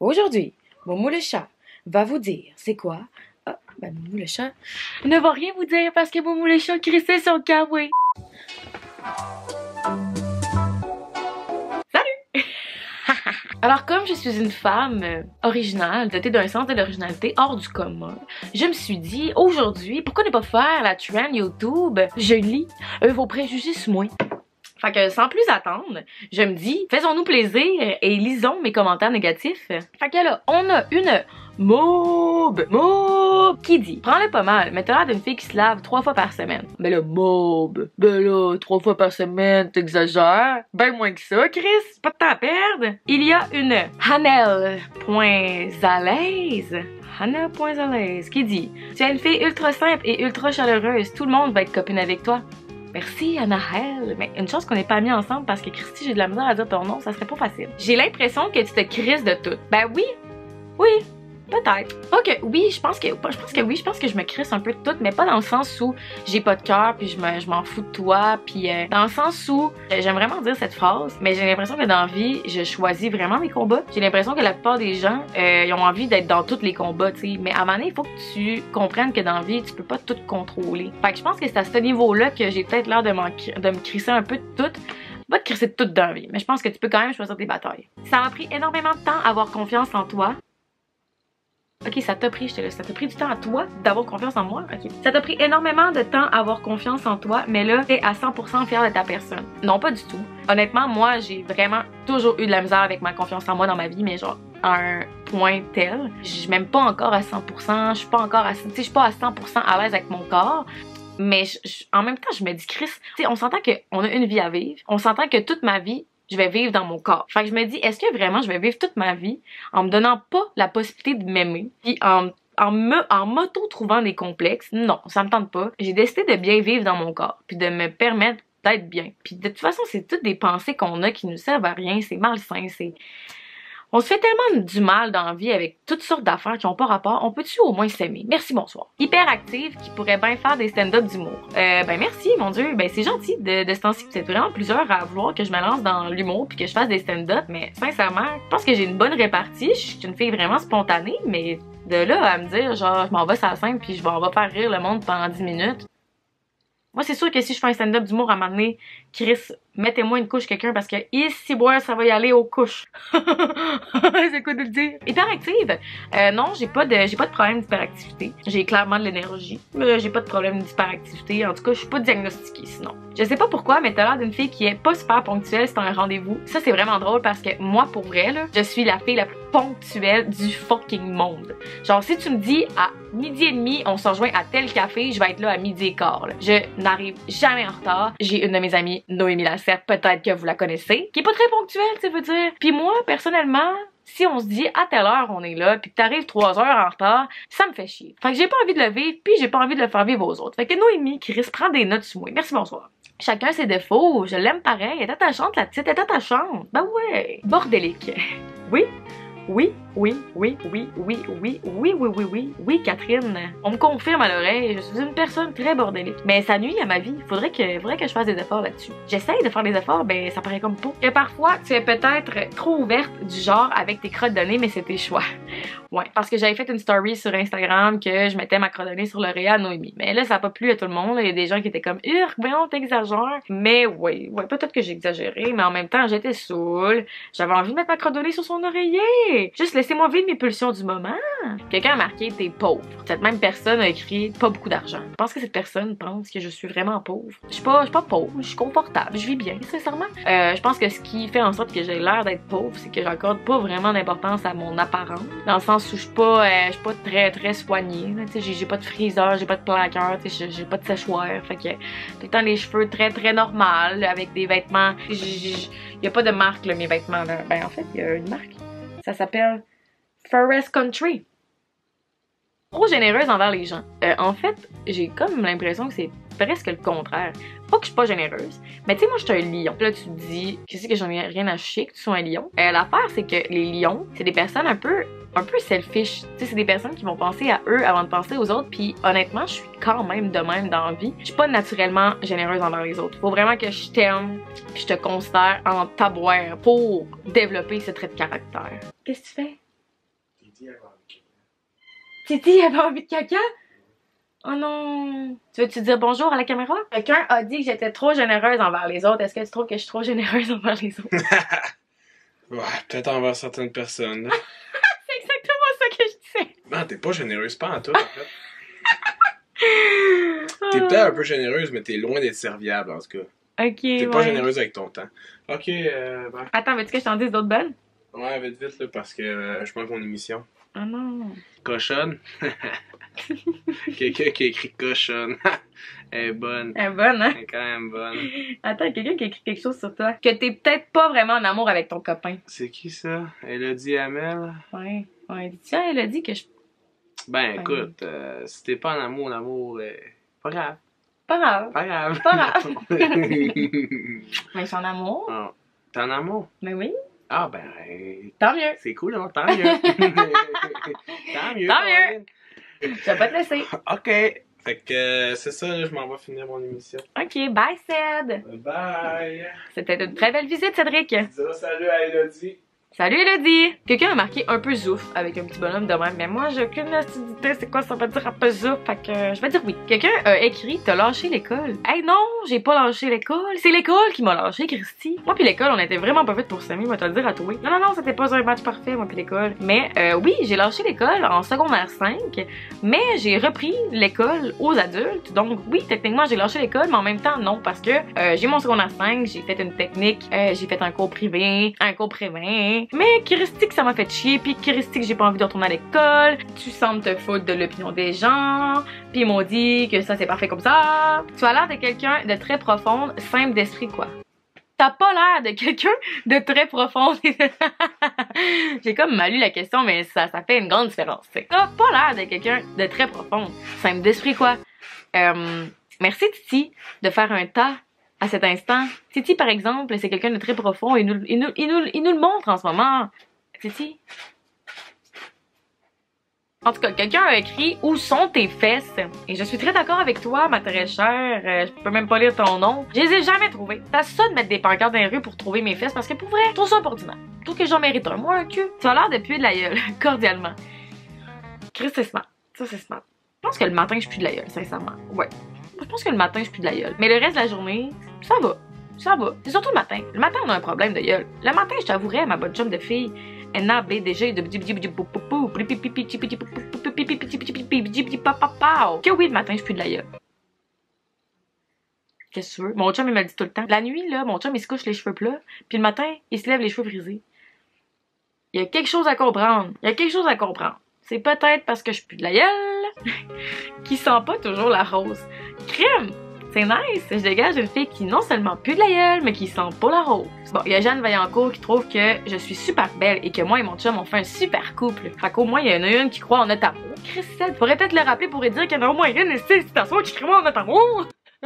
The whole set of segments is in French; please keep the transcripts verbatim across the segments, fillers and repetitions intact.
Aujourd'hui, Moumou le chat va vous dire c'est quoi? Ah, ben Moumou le chat ne va rien vous dire parce que Moumou le chat crissait son kawaii. Salut! Alors comme je suis une femme euh, originale, dotée d'un sens de l'originalité hors du commun, je me suis dit aujourd'hui, pourquoi ne pas faire la trend YouTube? Je lis euh, vos préjugés sur moi. Fait que sans plus attendre, je me dis, faisons-nous plaisir et lisons mes commentaires négatifs. Fait que là, on a une mob, mob, qui dit, prends-le pas mal, mais t'as l'air d'une fille qui se lave trois fois par semaine. Ben là, mob, ben là, trois fois par semaine, t'exagères. Ben moins que ça, Chris, pas de temps à perdre. Il y a une Hanel.zalaise. Hanel.zalaise qui dit, tu es une fille ultra simple et ultra chaleureuse, tout le monde va être copine avec toi. Merci, Anaëlle. Mais une chose qu'on n'est pas mis ensemble parce que Christy, j'ai de la misère à dire ton nom, ça serait pas facile. J'ai l'impression que tu te crises de tout. Ben oui, oui, peut-être. Ok, oui, je pense que, je pense que oui, je pense que je me crisse un peu de tout, mais pas dans le sens où j'ai pas de cœur puis je me, je m'en fous de toi, puis euh, dans le sens où euh, j'aime vraiment dire cette phrase, mais j'ai l'impression que dans la vie, je choisis vraiment mes combats. J'ai l'impression que la plupart des gens, euh, ils ont envie d'être dans tous les combats, tu sais, mais à un moment donné, il faut que tu comprennes que dans la vie, tu peux pas tout contrôler. Fait que je pense que c'est à ce niveau-là que j'ai peut-être l'air de, de me crisser un peu de tout. Pas de crisser de tout dans la vie, mais je pense que tu peux quand même choisir tes batailles. Ça m'a pris énormément de temps à avoir confiance en toi. Ok, ça t'a pris, je te laisse. Ça t'a pris du temps à toi d'avoir confiance en moi? Ok. Ça t'a pris énormément de temps à avoir confiance en toi, mais là, t'es à cent pour cent fière de ta personne. Non, pas du tout. Honnêtement, moi, j'ai vraiment toujours eu de la misère avec ma confiance en moi dans ma vie, mais genre, à un point tel. Je suis même pas encore à cent pour cent, je suis pas encore à, tu sais, je suis pas à cent pour cent à l'aise avec mon corps. Mais je, je, en même temps, je me dis, Chris, tu sais, on s'entend qu'on a une vie à vivre. On s'entend que toute ma vie, je vais vivre dans mon corps. Fait que je me dis, est-ce que vraiment je vais vivre toute ma vie en me donnant pas la possibilité de m'aimer, puis en, en me, en m'auto-trouvant des complexes? Non, ça me tente pas. J'ai décidé de bien vivre dans mon corps, puis de me permettre d'être bien. Puis de toute façon, c'est toutes des pensées qu'on a qui nous servent à rien, c'est malsain, c'est... On se fait tellement du mal dans la vie avec toutes sortes d'affaires qui n'ont pas rapport. On peut-tu au moins s'aimer? Merci, bonsoir. Hyperactive qui pourrait bien faire des stand-up d'humour. Euh, ben merci, mon Dieu. Ben c'est gentil de, de ce temps-ci. Vous êtes vraiment plusieurs à vouloir que je me lance dans l'humour puis que je fasse des stand-up. Mais sincèrement, je pense que j'ai une bonne répartie. Je suis une fille vraiment spontanée. Mais de là à me dire, genre, je m'en vais sur la scène puis je vais, on va faire rire le monde pendant dix minutes. Moi, c'est sûr que si je fais un stand-up d'humour à un moment donné, Chris, mettez-moi une couche quelqu'un parce que ici, boire, ça va y aller aux couches. C'est quoi de le dire? Hyperactive? Euh, non, j'ai pas de j'ai pas de problème d'hyperactivité. J'ai clairement de l'énergie. Mais j'ai pas de problème d'hyperactivité. En tout cas, je suis pas diagnostiquée sinon. Je sais pas pourquoi, mais t'as l'air d'une fille qui est pas super ponctuelle si t'as un rendez-vous. Ça, c'est vraiment drôle parce que moi, pour vrai, là, je suis la fille la plus ponctuelle du fucking monde. Genre, si tu me dis à midi et demi, on se rejoint à tel café, je vais être là à midi et quart. Là. Je n'arrive jamais en retard. J'ai une de mes amies, Noémie Lacerte, peut-être que vous la connaissez, qui est pas très ponctuelle, tu veux dire. Puis moi, personnellement, si on se dit à telle heure on est là, puis que t'arrives trois heures en retard, ça me fait chier. Fait que j'ai pas envie de le vivre, puis j'ai pas envie de le faire vivre aux autres. Fait que Noémie, Chris, prend des notes sur moi. Merci, bonsoir. Chacun ses défauts, je l'aime pareil. Elle est attachante, la petite, elle est attachante. Ben ouais. Bordélique. Oui. Oui, oui, oui, oui, oui, oui, oui, oui, oui, oui, oui, Catherine. On me confirme à l'oreille, je suis une personne très bordélique. Mais ça nuit à ma vie, faudrait que, faudrait que je fasse des efforts là-dessus. J'essaye de faire des efforts, ben ça paraît comme pas. Que parfois, tu es peut-être trop ouverte du genre avec tes crottes de nez, mais c'est tes choix. Ouais, parce que j'avais fait une story sur Instagram que je mettais ma crotte de nez sur l'oreille à Noémie. Mais là, ça a pas plu à tout le monde, il y a des gens qui étaient comme « Urgh, voyons, t'exagères. » Mais oui, ouais, peut-être que j'ai exagéré, mais en même temps, j'étais saoule. J'avais envie de mettre ma crotte de nez sur son oreiller. Juste laissez-moi vivre mes pulsions du moment. Quelqu'un a marqué « T'es pauvre ». Cette même personne a écrit « Pas beaucoup d'argent ». Je pense que cette personne pense que je suis vraiment pauvre. Je suis pas, je suis pas pauvre, je suis confortable, je vis bien, sincèrement. Euh, je pense que ce qui fait en sorte que j'ai l'air d'être pauvre, c'est que j'accorde pas vraiment d'importance à mon apparence. Dans le sens où je suis pas, euh, je suis pas très très soignée. Tu sais, j'ai pas de friseur, j'ai pas de plaqueur, tu sais, j'ai pas de séchoir. Fait que tout le temps les cheveux très très normal avec des vêtements. Il y a pas de marque là, mes vêtements là. Ben en fait, il y a une marque. Ça s'appelle Forest Country. Trop généreuse envers les gens. Euh, en fait, j'ai comme l'impression que c'est presque le contraire. Pas que je suis pas généreuse, mais tu sais, moi, je suis un lion. Là, tu te dis, qu'est-ce que j'en ai rien à chier que tu sois un lion? Euh, L'affaire, c'est que les lions, c'est des personnes un peu, un peu selfish. Tu sais, c'est des personnes qui vont penser à eux avant de penser aux autres. Puis honnêtement, je suis quand même de même dans la vie. Je suis pas naturellement généreuse envers les autres. Faut vraiment que je t'aime, puis je te considère en tabouère pour développer ce trait de caractère. Qu'est-ce que tu fais? Titi avait envie de caca. Titi avait envie de caca? Oh non! Tu veux-tu dire bonjour à la caméra? Quelqu'un a dit que j'étais trop généreuse envers les autres. Est-ce que tu trouves que je suis trop généreuse envers les autres? Ouais, peut-être envers certaines personnes. C'est exactement ça que je disais! Non, t'es pas généreuse, pas en tout, en fait. T'es peut-être un peu généreuse, mais t'es loin d'être serviable, en tout cas. Ok, T'es ouais. pas généreuse avec ton temps. Ok, euh, ben... Attends, veux-tu que je t'en dise d'autres bonnes? Ouais, vite, vite, là, parce que euh, je manque mon émission. Oh non! Cochonne? Quelqu'un qui a écrit cochonne. Elle est bonne. Elle est bonne, hein? Elle est quand même bonne. Attends, quelqu'un qui a écrit quelque chose sur toi. Que t'es peut-être pas vraiment en amour avec ton copain. C'est qui ça? Elodie Hamel? Ouais. Ouais, tiens, elle a dit que je... Ben écoute, euh, si t'es pas en amour, en amour, euh, pas grave. Pas grave. Pas grave. Pas grave. Mais je suis en amour. Oh, t'es en amour? Mais oui. Ah ben, euh, Tant mieux. c'est cool, hein? Tant mieux. Tant mieux. Tant mieux. Je vais pas te laisser. Ok. Fait que euh, c'est ça, là, je m'en vais finir mon émission. Ok, bye Ced. Bye! C'était une très belle visite, Cédric. Dis salut à Elodie. Salut Elodie! Quelqu'un a marqué un peu zouf avec un petit bonhomme de même, mais moi j'ai aucune idée c'est quoi ça veut dire un peu zouf, fait que euh, je vais dire oui. Quelqu'un a écrit t'as lâché l'école. Hey non, j'ai pas lâché l'école, c'est l'école qui m'a lâché, Christy. Moi pis l'école, on était vraiment pas fait pour s'aimer, moi te le dire à toi. Non non non, c'était pas un match parfait moi pis l'école. Mais euh, oui, j'ai lâché l'école en secondaire cinq, mais j'ai repris l'école aux adultes. Donc oui, techniquement j'ai lâché l'école, mais en même temps non, parce que euh, j'ai mon secondaire cinq, j'ai fait une technique, euh, j'ai fait un cours privé, un cours privé. Mais Christy que ça m'a fait chier, puis Christy que j'ai pas envie de retourner à l'école, tu sembles te foutre de l'opinion des gens, puis ils m'ont dit que ça c'est parfait comme ça. Tu as l'air de quelqu'un de très profonde, simple d'esprit quoi. T'as pas l'air de quelqu'un de très profond. J'ai comme mal lu la question, mais ça, ça fait une grande différence. T'as pas l'air de quelqu'un de très profond, simple d'esprit quoi. Euh, merci Titi de faire un tas à cet instant. Titi, par exemple, c'est quelqu'un de très profond et il nous, il, nous, il, nous, il nous le montre en ce moment. Titi? En tout cas, quelqu'un a écrit « Où sont tes fesses? » Et je suis très d'accord avec toi, ma très chère. Euh, je peux même pas lire ton nom. Je les ai jamais trouvées. T'as ça de mettre des pancartes dans les rues pour trouver mes fesses parce que pour vrai, je trouve ça ordinaire. Je trouve que j'en mérite un. Moi, un cul. Tu as l'air de puer de la gueule, cordialement. Chris, c'est smart. Ça, c'est smart. Je pense que le matin, je pue de la gueule, sincèrement. Ouais. Je pense que le matin, je pue de la gueule. Mais le reste de la journée, ça va. Ça va. C'est surtout le matin. Le matin, on a un problème de gueule. Le matin, je t'avouerais, ma bonne chum de fille, N A B D G de que oui, le matin, je pue de la gueule. Qu'est-ce que tu veux? Mon chum, il me le dit tout le temps. La nuit, là, mon chum, il se couche les cheveux plats, puis le matin, il se lève les cheveux frisés. Il y a quelque chose à comprendre. Il y a quelque chose à comprendre. C'est peut-être parce que je pue de la gueule qui sent pas toujours la rose. Crème! C'est nice! Je dégage une fille qui non seulement pue de la gueule, mais qui sent pas la rose. Bon, il y a Jeanne Vaillancourt qui trouve que je suis super belle et que moi et mon chum on fait un super couple. Fait qu'au moins, il y en a une qui croit en notre amour. Christelle, faudrait peut-être le rappeler pour lui dire qu'il y en a au moins une citation qui croit en notre amour.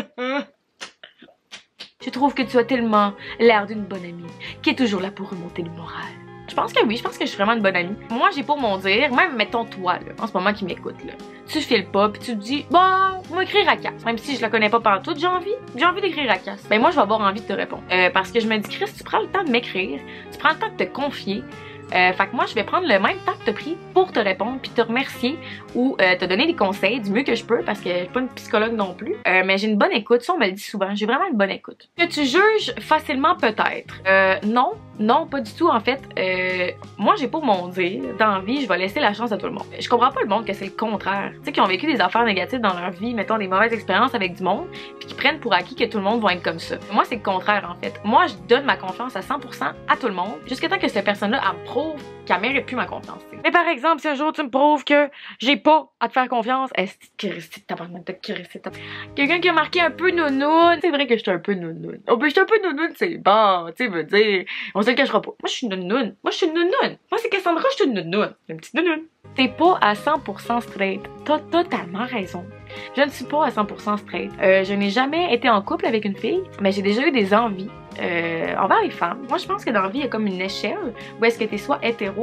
Je trouve que tu as tellement l'air d'une bonne amie qui est toujours là pour remonter le moral. Je pense que oui, je pense que je suis vraiment une bonne amie. Moi, j'ai pour mon dire, même mettons toi, là, en ce moment qui m'écoute, là. Tu files pas, puis tu te dis, bah, moi écrire à Cass. Même si je la connais pas partout, j'ai envie. J'ai envie d'écrire à Cass. Ben moi, je vais avoir envie de te répondre. Euh, parce que je me dis, Chris, tu prends le temps de m'écrire, tu prends le temps de te confier. Euh, fait que moi, je vais prendre le même temps que t'as pris pour te répondre, puis te remercier ou euh, te donner des conseils du mieux que je peux, parce que je suis pas une psychologue non plus. Euh, mais j'ai une bonne écoute, ça on me le dit souvent, j'ai vraiment une bonne écoute. Que tu juges facilement peut-être. Euh, non, non, pas du tout en fait. Euh, moi, j'ai pour mon dire, dans la vie, je vais laisser la chance à tout le monde. Je comprends pas le monde que c'est le contraire. Tu sais, qui ont vécu des affaires négatives dans leur vie, mettons des mauvaises expériences avec du monde, puis qui prennent pour acquis que tout le monde va être comme ça. Moi, c'est le contraire en fait. Moi, je donne ma confiance à cent pour cent à tout le monde, jusqu'à temps que cette personne-là elle me prouve qu'elle mérite plus ma confiance. T'sais. Mais par exemple, si un jour tu me prouves que j'ai pas à te faire confiance, est-ce que tabarnak de Christy, quelqu'un qui a marqué un peu nounoun, c'est vrai que je suis un peu nounoun. Oh ben je suis un peu nounoun, c'est bon, tu sais, veut dire, on se le cachera pas. Moi je suis nounoun, moi je suis nounoun. Moi c'est Cassandra, je suis une nounoun, une petite nounoun. T'es pas à cent pour cent straight, t'as totalement raison. Je ne suis pas à cent pour cent straight. Euh, je n'ai jamais été en couple avec une fille, mais j'ai déjà eu des envies. Euh, envers les femmes. Moi, je pense que dans la vie, il y a comme une échelle où est-ce que t'es soit hétéro,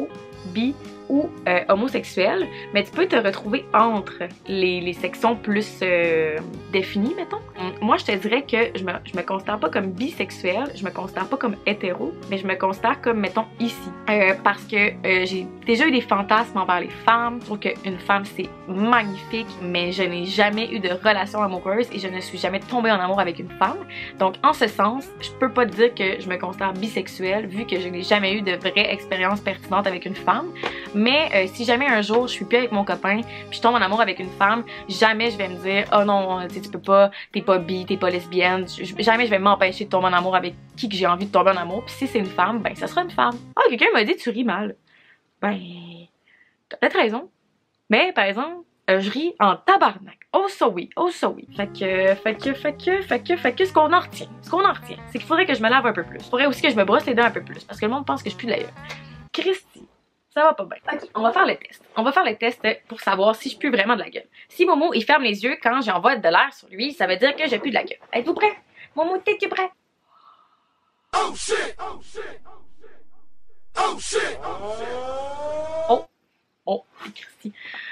bi ou euh, homosexuel, mais tu peux te retrouver entre les, les sections plus euh, définies, mettons. Moi, je te dirais que je me, je me considère pas comme bisexuelle, je me considère pas comme hétéro, mais je me considère comme, mettons, ici. Euh, parce que euh, j'ai déjà eu des fantasmes envers les femmes. Je trouve qu'une femme, c'est magnifique, mais je n'ai jamais eu de relation amoureuse et je ne suis jamais tombée en amour avec une femme. Donc, en ce sens, je peux pas dire que je me considère bisexuelle, vu que je n'ai jamais eu de vraie expérience pertinente avec une femme. Mais euh, si jamais un jour je suis plus avec mon copain puis je tombe en amour avec une femme, jamais je vais me dire oh non, tu peux pas, t'es pas bi, t'es pas lesbienne. Jamais je vais m'empêcher de tomber en amour avec qui que j'ai envie de tomber en amour. Puis si c'est une femme, ben ça sera une femme. Ah, quelqu'un m'a dit tu ris mal. Ben, t'as peut-être raison. Mais par exemple, euh, je ris en tabarnak. Oh ça oui, oh ça oui. Fait que, fait que, fait que, fait que, fait que ce qu'on en retient, ce qu'on en retient, c'est qu'il faudrait que je me lave un peu plus. Il faudrait aussi que je me brosse les dents un peu plus parce que le monde pense que je pue de la gueule. Christy. Ça va pas bien. Ok, on va faire le test. On va faire le test pour savoir si je pue vraiment de la gueule. Si Momo, il ferme les yeux quand j'envoie de l'air sur lui, ça veut dire que je pue de la gueule. Êtes-vous prêts? Momo, t'es tu prêt? Oh shit! Oh shit! Oh shit! Oh! Oh! Christy.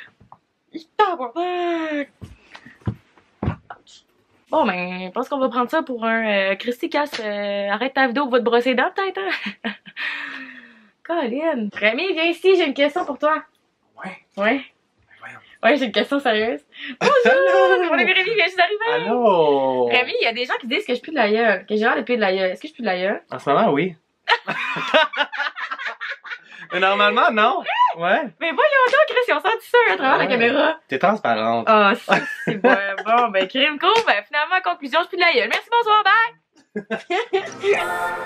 Bon, ben, je pense qu'on va prendre ça pour un euh, Christy casse. Euh, arrête ta vidéo, va te brosser les dents, peut-être, hein? Colin! Rémi, viens ici, j'ai une question pour toi. Ouais. Ouais. Voyons. Ouais, j'ai une question sérieuse. Bonjour! Mon ami Rémi vient juste d'arriver! Allô! Rémi, il y a des gens qui disent que je pue de la gueule, que j'ai l'air de puer de la gueule. Est-ce que je pue de la gueule? En ce moment, oui. Mais normalement, non. Ouais. Mais voyons donc, Chris, ils ont senti ça à travers Ouais. la caméra. T'es transparente. Ah, oh, c'est bon. Bon, ben, crime cool. Ben, finalement, conclusion, je pue de la gueule. Merci, bonsoir, bye!